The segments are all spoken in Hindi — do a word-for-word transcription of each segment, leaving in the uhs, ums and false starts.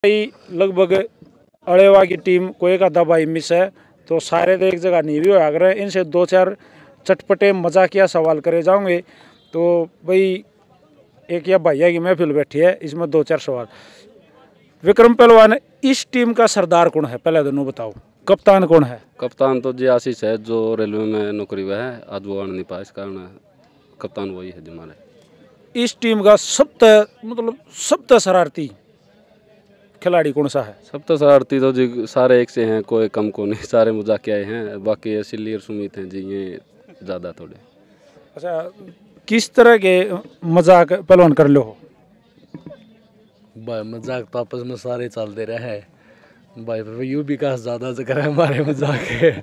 लगभग अड़ेवा की टीम को एक आधा भाई मिस है तो सारे तो एक जगह नहीं भी हो रहे। इनसे दो चार चटपटे मजाकिया सवाल करे जाओगे तो भाई एक या भैया की महफिल बैठी है, इसमें दो चार सवाल। विक्रम पहलवान, इस टीम का सरदार कौन है? पहले दोनों बताओ, कप्तान कौन है? कप्तान तो जी आशीष है, जो रेलवे में नौकरी हुआ है, आज वो आने नहीं पाया, इस कारण कप्तान वही है हमारे। इस टीम का सबसे मतलब सबसे शरारती खिलाड़ी कौन सा है? सब तो शरारती तो जी सारे एक से हैं, कोई कम को नहीं, सारे मजाकिया हैं। बाकी सिल्ली और सुमित हैं जी, ये ज़्यादा थोड़े। अच्छा, किस तरह के मजाक पहलवान कर लो? भाई मजाक तो आपस में सारे चलते रहे भाई, यू विकास ज़्यादा से करे हमारे मजाक है।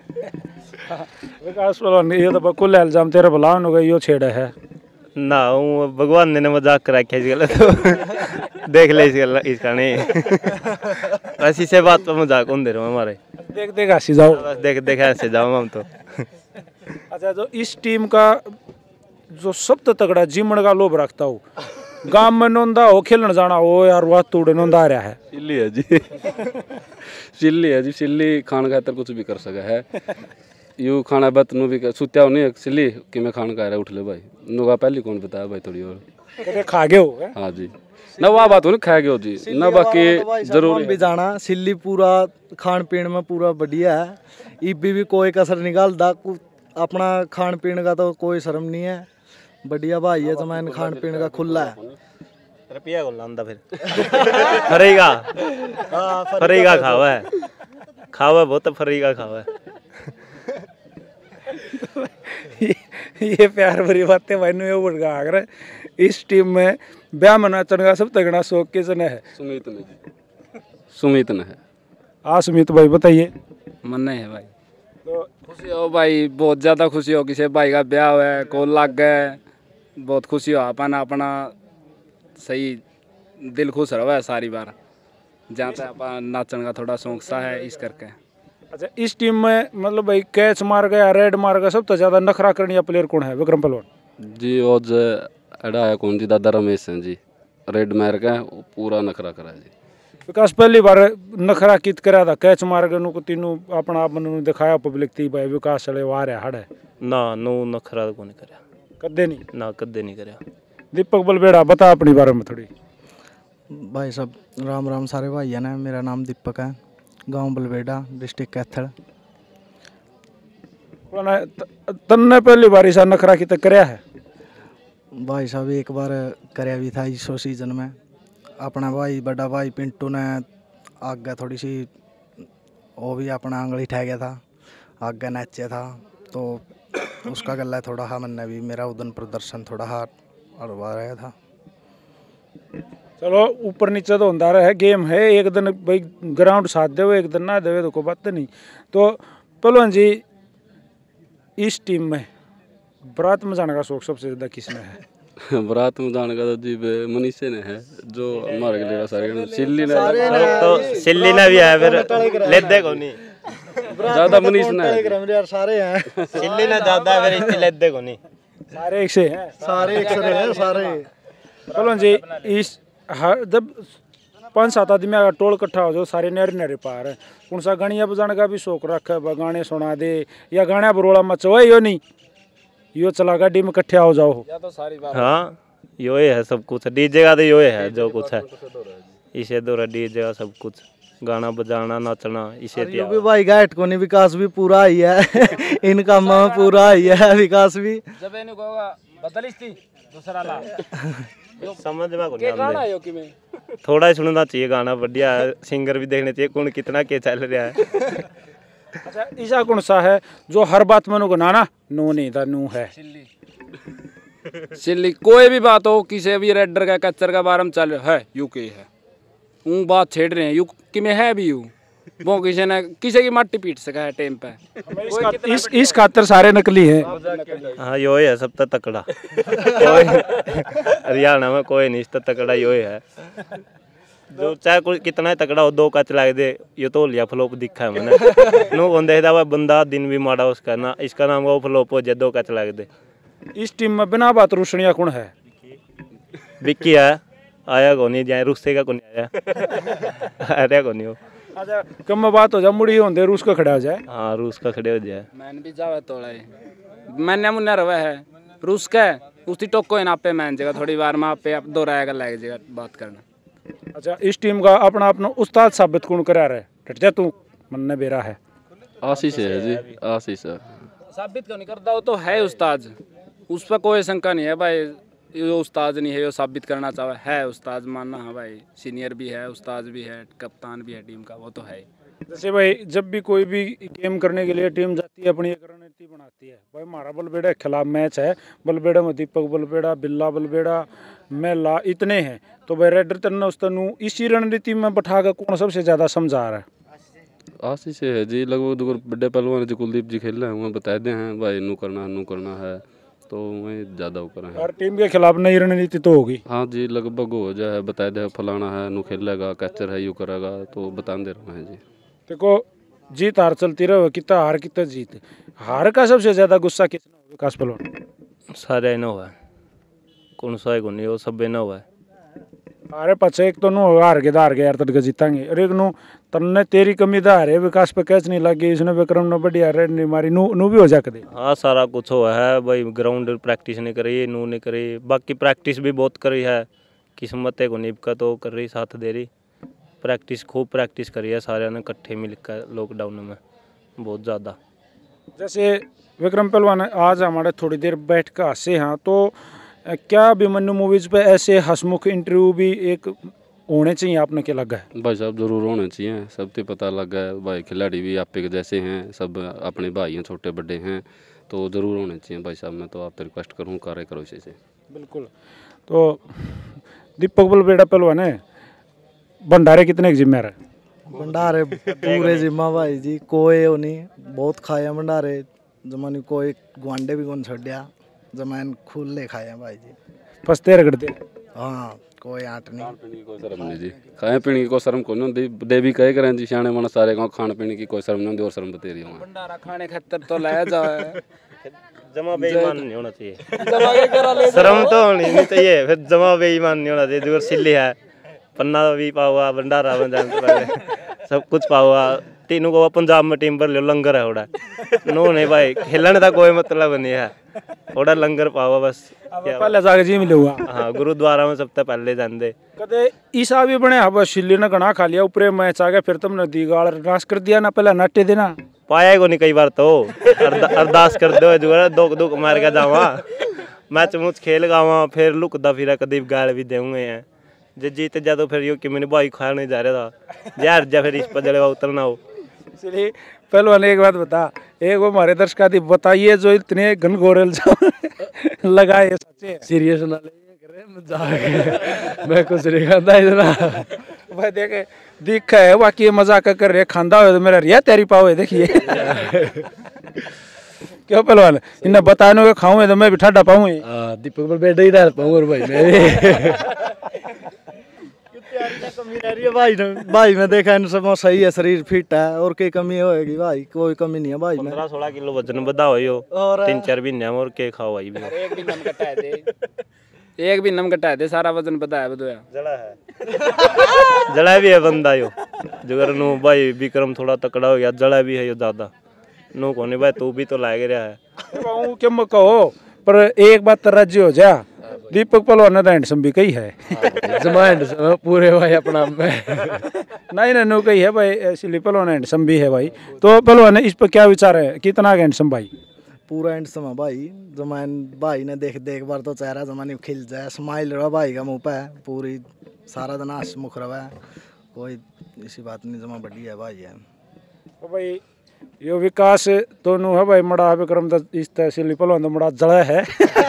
विकास पहलवान ये तो कुल इल्जाम तेरे भला होगा, यो छेड़ा है ना, वो भगवान ने मजाक करा के गल तो देख ले इस गल इसका नहीं ऐसी से बात पर मजाक होंगे रहो हमारे। देख देख हंसी जाओ, बस देख देख ऐसे जाओ हम तो। अच्छा, जो इस टीम का जो सबसे तगड़ा जिमण का लोभ रखता हो, गांव में नोंदा हो, खेलने जाना हो यार, वह तोड़े नोंदा आ रहा है। सिल्ली है जी सिल्ली है जी, सिल्ली खान खातर कुछ भी कर सका है। यू खाना बत नु भी सुत्या हो नहीं सिल्ली कि मैं खान खा रहा उठ ले भाई, नुगा पहली कौन बताया भाई थोड़ी और कदे खा गए हो? हाँ जी, ना वह बात हो नहीं खा गए हो जी, ना बाकी जरूर भी जाना सिल्ली पूरा खान पीन में पूरा बढ़िया है, इबी भी कोई कसर निकालता, अपना खान पीन का तो कोई शर्म नहीं है, बढ़िया भाई है। तो मैं खान पीन का खुला है, रुपया को लांदा फिर फरेगा फरेगा खावा है, खावा बहुत फरेगा खावा है। ये प्यार भरी बातें भाई ने वो बढ़ा कर इस टीम में ब्याह मनाचन का सब तगड़ा शौक किसने है? सुमित ने जी, सुमित ने है। हाँ सुमित भाई बताइए। मन नहीं है भाई, तो खुशी हो भाई, बहुत ज़्यादा खुशी हो, किसी भाई का ब्याह हुआ है, को लग गए, बहुत खुशी हो, अपना अपना सही दिल खुश रहा है सारी बार, जहाँ तक अपना नाचन का थोड़ा शौक सा है इस करके। अच्छा, इस टीम में मतलब भाई कैच मार गया, रेड मार गया, सब तो ज़्यादा नखरा करने प्लेयर कौन है? विक्रम पहलवान जी, वो जो एडा है कौन जी, दादा रमेश हैं जी, रेड मार गए, पूरा नखरा करा जी। विकास पहली बार नखरा कित करा था, कैच मार गए नु तीनों अपना आप मन दिखाया पब्लिक थी भाई विकास चले वार है हड़ है ना, नो नखरा को नहीं करया कदे नहीं, ना कदे नहीं करया। दीपक बलबेड़ा बता अपनी बारे में थोड़ी। भाई सब राम राम सारे भाई है ना, मेरा नाम दीपक है, गांव बलबेड़ा, डिस्ट्रिक्ट कैथल। तन्ने पहली बार ऐसा नखरा कित करया है? भाई साहब एक बार करया भी था इस सीजन में, अपना भाई बड़ा भाई पिंटू ने आगे थोड़ी सी वो भी अपना आंगली ठह गया था, आगे नाचे था तो उसका गला थोड़ा हा मन भी मेरा उदन प्रदर्शन थोड़ा हा अड़वा रहा था। चलो ऊपर नीचे तो होता रहा है, गेम है, एक दिन भाई ग्राउंड साथ दे एक दिन ना दे तो कोई बात नहीं। तो पहलवान जी, इस टीम में बारात में जाने का शौक सबसे ज़्यादा किसने है? बारात में जाने का तो जी मनीषे ने है, जो हमारे लिए सारे सिल्ली ने तो सिल्ली ने भी है, फिर लेदे को नहीं ज़्यादा मनीष ने है, सारे हैं सिल्ली ने ज़्यादा है, फिर इससे लेदे को नहीं, सारे एक से हैं, सारे एक से हैं सारे। पहलवान जी, इस हर जब पाँच सात आदमी अगर टोल इकट्ठा हो जाओ, सारे नहरे नहरे पार है, कौन सा गानिया बजाने का भी शौक रखा है, गाने सुना दे या गाना बरोड़ा मचो यो नहीं, यो चला गाड़ी में इकट्ठे हो जाओ या तो सारी बात। हाँ यो है सब कुछ, डीजे का तो यो है जो कुछ है, इसे दौरा डीजे का सब कुछ, गाना बजाना नाचना इसे यो भी भाई गाइड को नहीं, विकास भी पूरा ही है इनका माँ पूरा ही है, विकास भी जब इन्हें कहोगा बदलिस थी दूसरा ला समझ में के गाना है कि मैं थोड़ा ही सुनना चाहिए गाना, बढ़िया सिंगर भी देखने चाहिए कौन कितना के चल रहा है। अच्छा, ऐसा कौन सा है जो हर बात में नु नाना नो नहीं था नू है? सिल्ली सिल्ली कोई भी बात हो, किसी भी रेडर का कच्चर का बारे में चल है, यू के है ऊ बात छेड़ रहे हैं, यू कि में है भी यू वो किसी ने किसी की मट्टी पीट सका है टाइम पे, इस इस खातर सारे नकली हैं। हाँ यो है सब तो तकड़ा हरियाणा में कोई नहीं, तो तकड़ा यो है, जो चाहे कोई कितना तकड़ा हो, दो कच लाग दे, ये तो लिया फ्लोप दिखा है मैंने नो बंदे था बंदा दिन भी माड़ा उसका ना, इसका नाम वो फ्लोप हो जाए, दो कच लाग दे। इस टीम में बिना बात रोशनिया कौन है? विक्की है, आया को नहीं जाए रुस्से का को नहीं आया आया को नहीं हो। अच्छा कम बात हो जा मुड़ी होंदे रूस का खड़ा हो जाए। हाँ रूस का खड़े हो जाए मैंने भी जावा तोड़ा है मैंने मुन्ना रवा है रूस का उसकी टोको है ना पे मैन जगह थोड़ी बार में पे दो रायगा लग जाएगा बात करना। अच्छा इस टीम का अपना अपना उस्ताद साबित कौन करा रहा है टट जा तू मन बेरा है आशीष है जी आशीष है साबित क्यों नहीं करता वो तो है उस्ताद उस पर कोई शंका नहीं है भाई ये उस्ताद नहीं है ये साबित करना चाहे है उस्ताद मानना है भाई सीनियर भी है उस्ताद भी है कप्तान भी है टीम का वो तो है। जैसे भाई जब भी कोई भी गेम करने के लिए टीम जाती है अपनी एक रणनीति बनाती है। भाई हमारा बलबेड़ा के खिलाफ मैच है बलबेड़ा में दीपक बलबेड़ा बिल्ला बलबेड़ा मेला इतने हैं तो भाई रेडर तन्ना उस तनु इसी रणनीति में बैठा कर कौन सबसे ज़्यादा समझा रहा है। आशीष है जी लगभग दो बड़े पहलवान जी कुलदीप जी खेल रहे हैं वहाँ बता दे हैं भाई नू करना नू करना है तो वही ज़्यादा वो करें हर टीम के खिलाफ नई रणनीति तो होगी। हाँ जी लगभग हो जाए बता दे फलाना है नू खेलेगा कैचर है यू करेगा तो बता दे रहे हैं जी। देखो जीत हार चलती रहे कितना हार कितना जीत हार का सबसे ज़्यादा गुस्सा कितना हो विकास पहलवान सारे न हुआ कौन सा है को नहीं वो सब न हुआ अरे पचे एक तो नु हार के हार के यार तड़के जीतांगे अरे एक नु तन्ने तेरी कमी दा है विकास पे कैच नहीं लगी इसने विक्रम ने बढ़िया रेड नहीं मारी नू नू भी हो जा दे। हाँ सारा कुछ हुआ है भाई ग्राउंड प्रैक्टिस नहीं करी नू नहीं करी बाकी प्रैक्टिस भी बहुत करी है किस्मत को निपका तो कर रही साथ दे रही प्रैक्टिस खूब प्रैक्टिस करी है सारे ने इकट्ठे मिलकर लॉकडाउन में बहुत ज़्यादा। जैसे विक्रम पहलवान आज हमारे थोड़ी देर बैठ कर हंसे हाँ तो क्या अभिमन्यु मूवीज पे ऐसे हंसमुख इंटरव्यू भी एक होने चाहिए आपने क्या लगा है? भाई साहब जरूर होने चाहिए सबसे पता लगा है भाई खिलाड़ी भी आप के जैसे हैं सब अपने भाई हैं छोटे बड़े हैं तो ज़रूर होने चाहिए भाई साहब मैं तो आपसे रिक्वेस्ट करूँ कार्य करो इसी से। बिल्कुल तो दीपक बलबेड़ा पहलवान है भंडारे कितने जिम्मेदार है? भंडारे पूरे जिम्मा भाई जी कोई वो नहीं बहुत खाया भंडारे जमानी कोई गुआंडे भी कौन छड़िया जमान खुले खाया भाई जी फसते रगड़ते हाँ कोई आट नहीं पीने की कोई शर्म नहीं जी खाए पीने की कोई शर्म कोई नहीं होती देवी कहे करें जी सियाने मन सारे गाँव खाने पीने की कोई शर्म नहीं होती और शर्म बतेरी हूँ भंडारा खाने खातर तो लाया जाए जमा बेईमान नहीं होना चाहिए शर्म तो होनी नहीं चाहिए फिर जमा बेईमान नहीं होना चाहिए जो सिल्ली है पन्ना भी पावा भंडारा बन जाने सब कुछ पावा तीनों को पंजाब में टीम पर लो लंगर है थोड़ा नो नहीं भाई खेलने का कोई मतलब नहीं है थोड़ा लंगर पावा बस पहले जाके जी मिलूंगा। हाँ गुरुद्वारा में सबसे पहले जाते कदे ईसा भी बने हाँ बस शिल्ली ने गना खा लिया ऊपर मैच आ गया फिर तुमने दी गाल नाश कर दिया ना पहले नाटे देना पाया को नहीं कई बार तो अरदास कर दो जो है दो दो मार के जावा मैच मुच खेल गावा फिर लुकदा फिर कभी गाल भी देंगे हैं जे जीत जा तो फिर यो कि मैंने भाई खाया नहीं जा रहा था यार जा फिर इस पर जले उतरना हो। इसलिए पहलवान एक बात बता एक वो हमारे दर्शक आदि बताइए जो इतने घनघोरल लगाए सच्चे सीरियस ना ले मजाक मैं कुछ नहीं खाता इतना भाई देखे दिखा है बाकी मजाक कर रहे खांदा हो तो मेरा रिया तैयारी पाओ है देखिए क्यों पहलवान इन्हें बताने को खाऊं तो मैं भी ठंडा पाऊँ दीपक पर बैठ ही डाल पाऊंगा भाई मैं भाई भाई मैं देखा इन सब सही है शरीर फिट है और कोई कमी होएगी भाई कोई कमी नहीं है भाई में पंद्रह सोलह किलो वजन बदा हो तीन चार महीने और के खाओ भाई भी एक भी नम कटा दे एक भी नम कटा दे सारा वजन बता है बदोया जड़ा है जड़ा भी है बंदा यो जगर नु भाई विक्रम थोड़ा तकड़ा हो गया जड़ा भी है यो ज्यादा नो कोने भाई तू भी तो लाग रहा है क्यों मत कहो पर एक बात तो राज्य हो जा दीपक पहलवान ने हैंडसम भी कही है जमा हैंडसम पूरे भाई अपना में नहीं नहीं नो कही है भाई इसलिए पहलवान हैंडसम भी है भाई तो पहलवान इस पर क्या विचार है कितना हैंडसम भाई? पूरा हैंडसम है भाई जमान भाई ने देख देख बार तो चेहरा जमाने खिल जाए स्माइल रहा भाई का मुँह पे पूरी सारा दिन हंसमुख रहा कोई इसी बात नहीं जमा बढ़िया है भाई है तो भाई यो विकास तो नु है भाई मड़ा विक्रम दा इस तहसील पहलवान तो मड़ा जड़ा है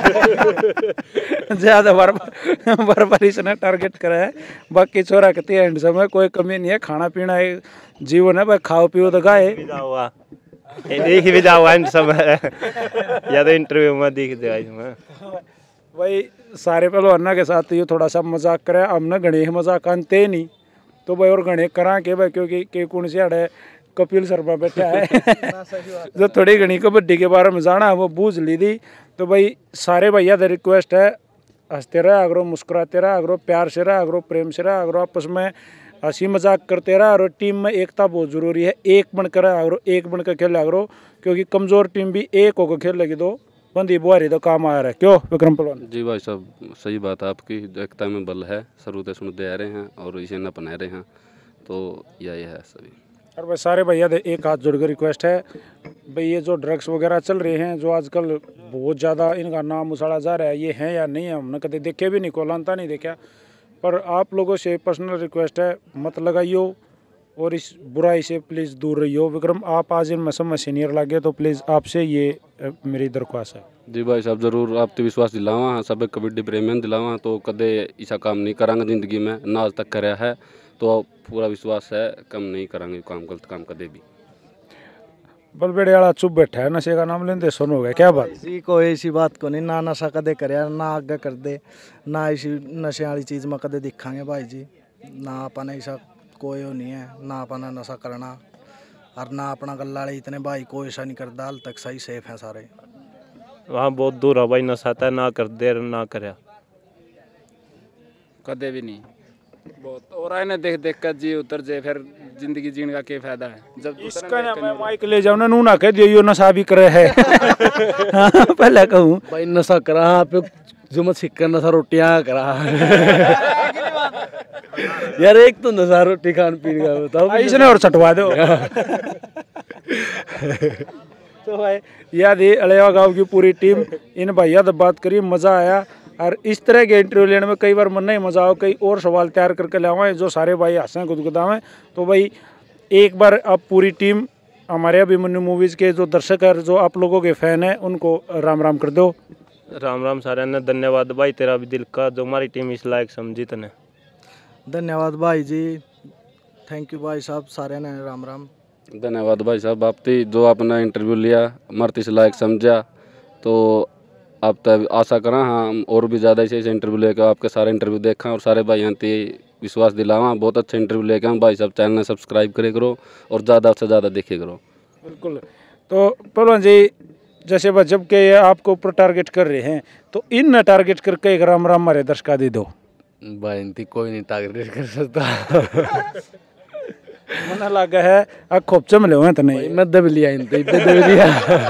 ज्यादा बार बार बार इसने टारगेट करा है बाकी छोरा कहती है हैंडसम है कोई कमी नहीं है खाना पीना है जीवन है भाई खाओ पियो तो गाए देख भी जाओ हैंडसम है या तो इंटरव्यू में दिख जाए भाई सारे पहलवाना के साथ ये थोड़ा सा मजाक करे हमने गणेश मजाक आनते नहीं तो भाई और गणेश करा के भाई क्योंकि के कौन से अड़े कपिल शर्मा बैठा है जो थोड़ी घनी कबड्डी के बारे में जाना है वो बूझ ली थी तो भाई सारे भैया से रिक्वेस्ट है हंसते रहा करो, मुस्कुराते रहा करो, प्यार से रहा करो, प्रेम से रहा करो, आपस में हंसी मजाक करते रहा और टीम में एकता बहुत ज़रूरी है। एक बनकर रहा करो, एक बनकर खेला करो, क्योंकि कमज़ोर टीम भी एक होकर खेल लगी तो बंदी बुआरी तो काम आ रहा है। क्यों विक्रम पहलवान? जी भाई साहब, सही बात है आपकी, एकता में बल है, शुरू सुनते आ रहे हैं और इसे न अपना रहे हैं, तो यही है सभी। और भाई सारे भैया दे एक हाथ जोड़कर रिक्वेस्ट है भाई, ये जो ड्रग्स वगैरह चल रहे हैं जो आजकल बहुत ज़्यादा इनका नाम उछाला जा रहा है, ये हैं या नहीं है हमने कभी देखे भी नहीं, कोलांता नहीं देखा, पर आप लोगों से पर्सनल रिक्वेस्ट है मत लगाइयो और इस बुराई से प्लीज़ दूर रहियो। विक्रम आप आज इनमें सब में सीनियर लगे तो प्लीज़ आपसे ये मेरी दरख्वास्त है। जी भाई साहब, जरूर आप तो विश्वास दिलावा, सब कबड्डी प्रेमियन दिलावा तो कदे ऐसा काम नहीं करांगे जिंदगी में, ना आज तक कराया है, तो पूरा विश्वास है कम नहीं करांगे काम, गलत काम कदे भी। बलबेड़े वाला चुप बैठा है, नशे का नाम लेते सुन हो गया क्या बात? इसी को ऐसी बात को नहीं, ना नशा कदे करे ना आगे कर दे, ना इसी नशे वाली चीज़ में कदे दिखांगे भाई जी, ना अपन ऐसा कोई नहीं है, ना अपन नशा करना और ना अपना गल्ला वाले इतने भाई कोई ऐसा नहीं करता, हाल तक सही सेफ है सारे। वहाँ बहुत दूर है भाई नशा था, ना कर दे ना करे कदे भी नहीं, बहुत और आए ना देख देख कर जी उतर जाए, फिर जिंदगी जीने का क्या फायदा है जब इसका ना मैं माइक ले जाऊँ ना नू ना कह दियो यो नशा भी करे है। हाँ, पहले कहूँ भाई नशा करा पे जो मत सिक्का नशा रोटियां करा। यार एक तो नशा रोटी खान पीने का बताओ, इसने और छटवा दो। तो भाई याद है अलेवा गांव की पूरी टीम इन भैया से बात करी, मज़ा आया और इस तरह के इंटरव्यू लेने में कई बार मन नहीं मज़ा आओ, कई और सवाल तैयार करके लावाएं जो सारे भाई हंसें गुदगुदावें। तो भाई एक बार अब पूरी टीम हमारे अभिमन्यु मूवीज़ के जो दर्शक है, जो आप लोगों के फ़ैन हैं, उनको राम राम कर दो। राम राम सारे ने, धन्यवाद भाई तेरा भी दिल का, जो हमारी टीम इस लायक समझी तने। धन्यवाद भाई जी, थैंक यू भाई साहब, सारे ने राम राम। धन्यवाद भाई साहब, आपने जो आपने इंटरव्यू लिया मरती से लायक समझा, तो आप तब आशा करा हाँ और भी ज़्यादा ऐसे ऐसे इंटरव्यू लेकर आपके सारे इंटरव्यू देखा और सारे भाई यहाँ विश्वास दिलावा, बहुत अच्छे इंटरव्यू लेके हम भाई साहब, चैनल सब्सक्राइब करे करो और ज़्यादा से ज़्यादा देखे करो। बिल्कुल। तो पहलवान जी जैसे बस जब के आपको ऊपर टारगेट कर रहे हैं तो इन न टारगेट करके एक राम राम हमारे दर्शका दे दो। भाई इनती कोई नहीं टारगेट कर सकता। मना लगा है अब खूब चमले हुए तो नहीं मैं दब लिया इनते दब लिया।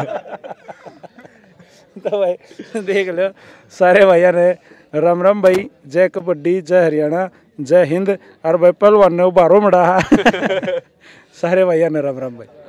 तो भाई देख लो सारे भैया ने राम राम भाई, जय कबड्डी, जय हरियाणा, जय हिंद, और भाई पहलवान ने उबारो मड़ा। सारे भैया ने राम राम भाई।